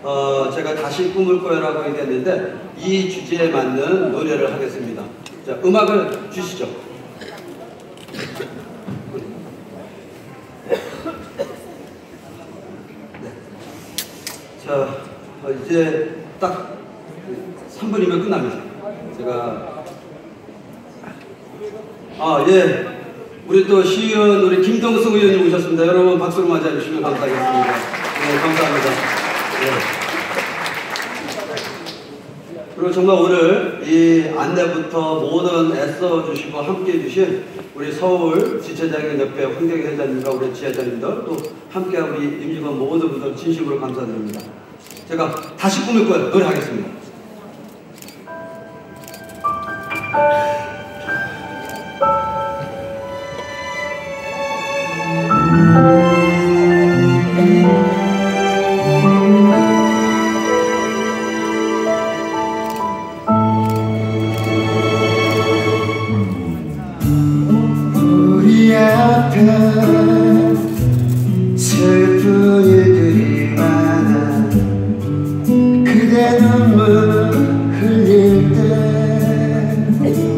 제가 다시 꿈을 꿔요라고 얘기했는데 이 주제에 맞는 노래를 하겠습니다. 자, 음악을 주시죠. 네. 자, 이제 딱 3분이면 끝납니다. 제가 예, 우리 또 시의원 우리 김동숙 의원님 오셨습니다. 여러분 박수로 맞이해 주시면 감사하겠습니다. 네, 감사합니다. 네. 그리고 정말 오늘 이 안내부터 모든 애써주시고 함께해 주신 우리 서울 지체장애인협회 황경희 회장님과 우리 지회장님들 또 함께한 우리 임직원 모든 분들 진심으로 감사드립니다. 제가 다시 꿈을 꿔요 노래하겠습니다. 우리 앞에 슬픈 일들이 많아 그대 눈물 흘릴 때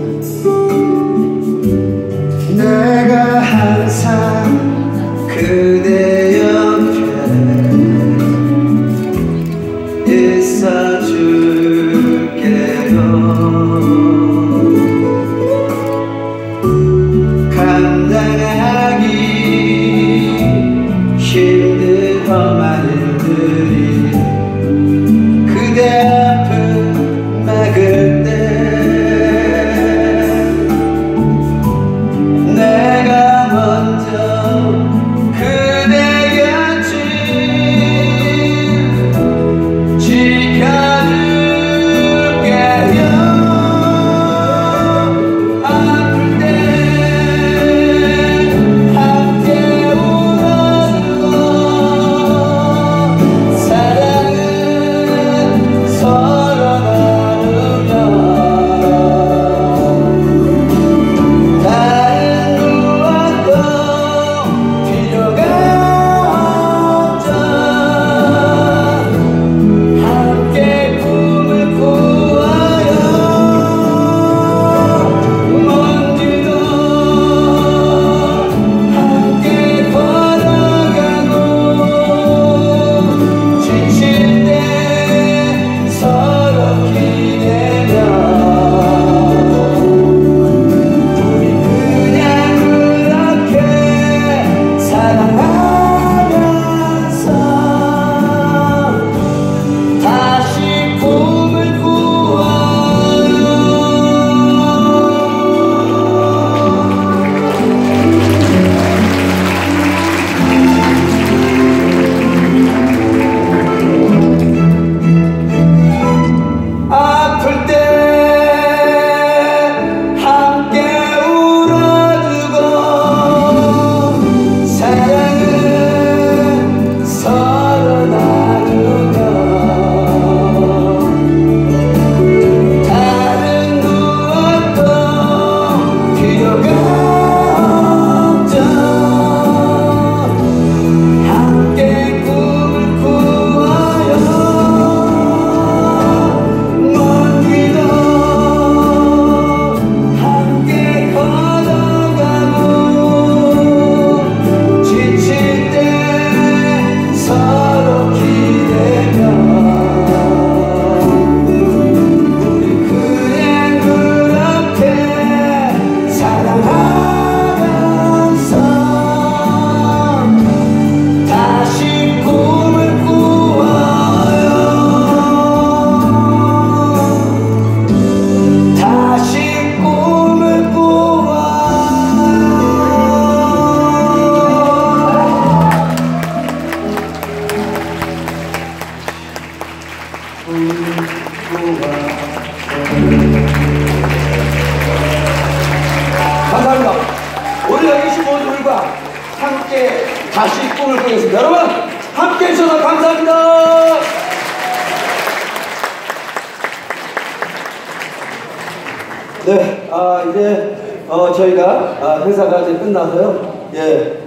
내가 항상 그대 옆에 있어줄게요. 감당하기 힘든 험한 일들이 그대 앞을 막을 때 내가 먼저 그대 곁을 지켜줄게요. 아플 때 감사합니다. 오늘 여기 계신 모두들과 함께 다시 꿈을 꾸겠습니다. 여러분 함께 해주셔서 감사합니다. 네, 이제 저희가 행사가 이제 끝나서요. 예.